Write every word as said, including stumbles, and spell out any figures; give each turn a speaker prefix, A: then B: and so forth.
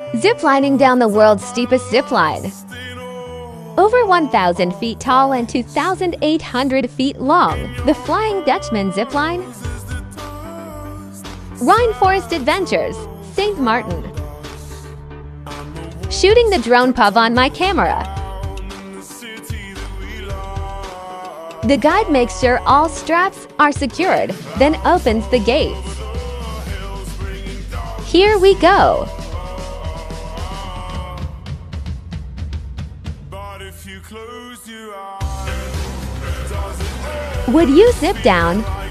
A: Ziplining down the world's steepest zipline. Over one thousand feet tall and two thousand eight hundred feet long, the Flying Dutchman zipline. Rainforest Adventures, Saint Martin. Shooting the drone P O V on my camera. The guide makes sure all straps are secured, then opens the gates. Here we go! Would you zip down?